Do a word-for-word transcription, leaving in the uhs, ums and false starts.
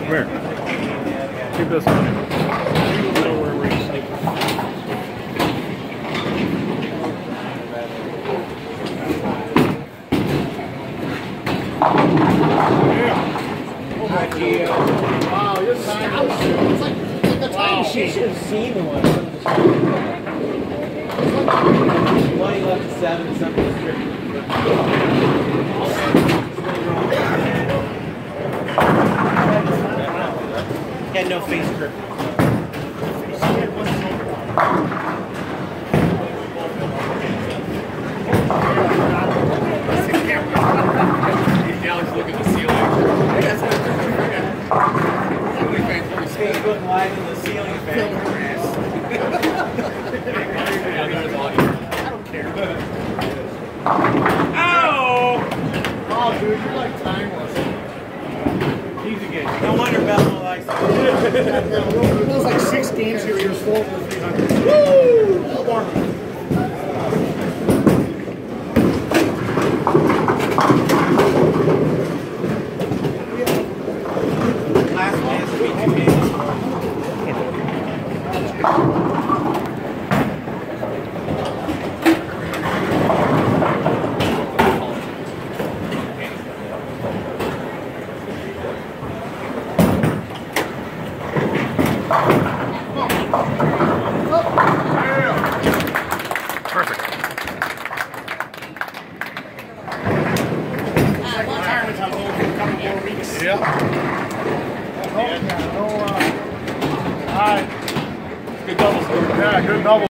here. Keep this one. Wow, you're time. It's like, like a time machine. You should have seen the one. Twenty left to seven, something strict. Had no face grip. Now he's looking at the ceiling. Facebook Live in the ceiling fan. I don't care. Ow! Oh, dude, you're like timeless. Easy game. No wonder Bell likes it. It was like six games here. You're four for three hundred. Woo! Last one has to be two games. Perfect. Retirement time over in a couple more weeks. Yeah. Oh, yeah. No, uh, all right. Good double score. Yeah, good double.